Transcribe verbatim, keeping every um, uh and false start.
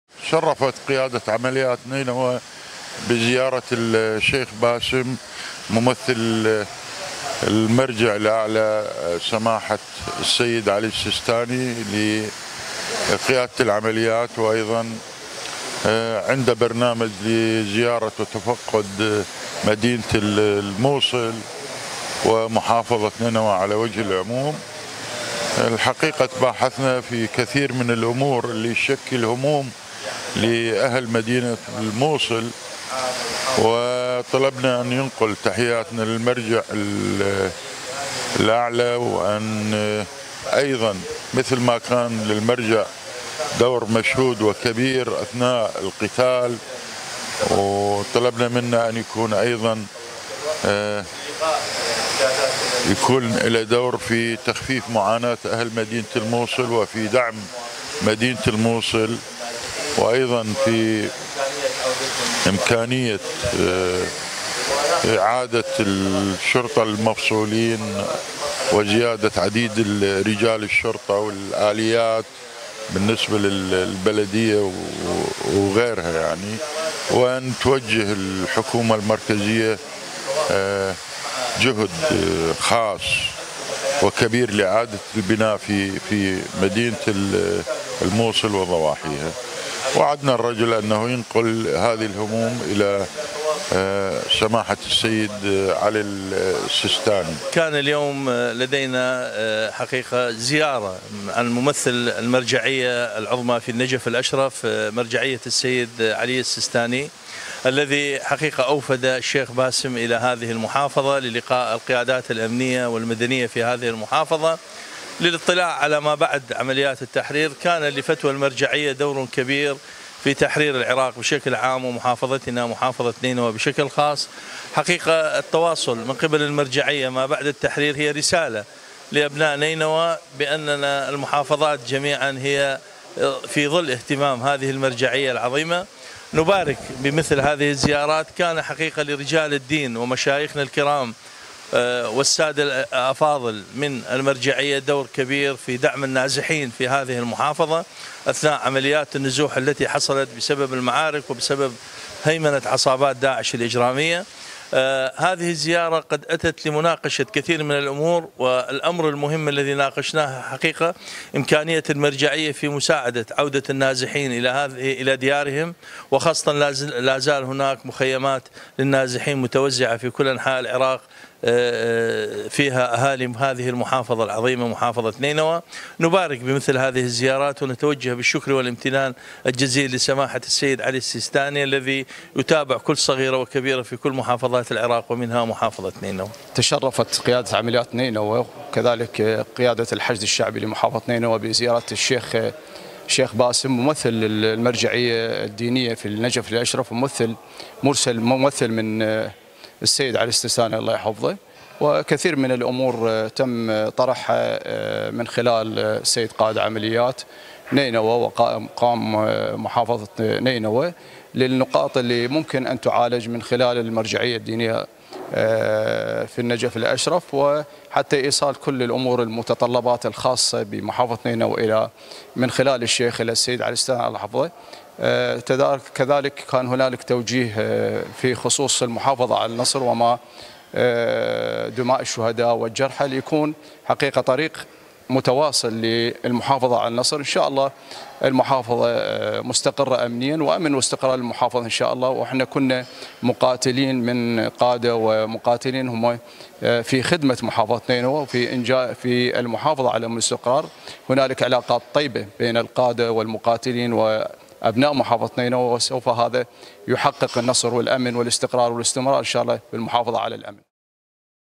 شرفت قيادة عمليات نينوى بزيارة الشيخ باسم ممثل المرجع الأعلى سماحة السيد علي السيستاني لقيادة العمليات، وأيضا عنده برنامج لزيارة وتفقد مدينة الموصل ومحافظة نينوى على وجه العموم. الحقيقة تباحثنا في كثير من الأمور اللي تشكل هموم لأهل مدينة الموصل، وطلبنا أن ينقل تحياتنا للمرجع الأعلى، وأن أيضا مثل ما كان للمرجع دور مشهود وكبير أثناء القتال، وطلبنا منه أن يكون أيضا يكون له دور في تخفيف معاناة أهل مدينة الموصل وفي دعم مدينة الموصل، وأيضا في إمكانية إعادة الشرطة المفصولين وزيادة عديد رجال الشرطة والآليات بالنسبة للبلدية وغيرها يعني، وأن توجه الحكومة المركزية جهد خاص وكبير لإعادة البناء في في مدينة الموصل وضواحيها. وعدنا الرجل أنه ينقل هذه الهموم إلى سماحة السيد علي السيستاني. كان اليوم لدينا حقيقة زيارة عن ممثل المرجعية العظمى في النجف الأشرف، مرجعية السيد علي السيستاني، الذي حقيقة أوفد الشيخ باسم إلى هذه المحافظة للقاء القيادات الأمنية والمدنية في هذه المحافظة للاطلاع على ما بعد عمليات التحرير. كان لفتوى المرجعية دور كبير في تحرير العراق بشكل عام ومحافظتنا محافظة نينوى بشكل خاص. حقيقة التواصل من قبل المرجعية ما بعد التحرير هي رسالة لأبناء نينوى بأننا المحافظات جميعا هي في ظل اهتمام هذه المرجعية العظيمة. نبارك بمثل هذه الزيارات. كان حقيقة لرجال الدين ومشايخنا الكرام والسادة الأفاضل من المرجعية دور كبير في دعم النازحين في هذه المحافظة أثناء عمليات النزوح التي حصلت بسبب المعارك وبسبب هيمنة عصابات داعش الإجرامية. آه هذه الزيارة قد أتت لمناقشة كثير من الأمور، والأمر المهم الذي ناقشناه حقيقة إمكانية المرجعية في مساعدة عودة النازحين إلى هذه إلى ديارهم، وخاصة لا زال هناك مخيمات للنازحين متوزعة في كل أنحاء العراق فيها أهالي هذه المحافظة العظيمة محافظة نينوى. نبارك بمثل هذه الزيارات ونتوجه بالشكر والامتنان الجزيل لسماحة السيد علي السيستاني الذي يتابع كل صغيرة وكبيرة في كل محافظات العراق ومنها محافظة نينوى. تشرفت قيادة عمليات نينوى وكذلك قيادة الحشد الشعبي لمحافظة نينوى بزيارة الشيخ الشيخ باسم ممثل المرجعية الدينية في النجف الأشرف، وممثل مرسل ممثل من السيد علي السيستاني الله يحفظه. وكثير من الأمور تم طرحها من خلال السيد قائد عمليات نينوى وقام محافظة نينوى للنقاط اللي ممكن أن تعالج من خلال المرجعية الدينية في النجف الأشرف، وحتى إيصال كل الأمور المتطلبات الخاصة بمحافظة نينوى إلى من خلال الشيخ إلى السيد علي السيستاني الله يحفظه. كذلك كان هنالك توجيه في خصوص المحافظة على النصر وما دماء الشهداء والجرحى ليكون حقيقة طريق متواصل للمحافظة على النصر. إن شاء الله المحافظة مستقرة أمنيا وأمن واستقرار المحافظة إن شاء الله، وإحنا كنا مقاتلين من قادة ومقاتلين هم في خدمة محافظة نينوى وفي إنجاء في المحافظة على الاستقرار. هنالك علاقات طيبة بين القادة والمقاتلين وأبناء محافظة نينوى، وسوف هذا يحقق النصر والأمن والاستقرار والاستمرار إن شاء الله بالمحافظة على الأمن.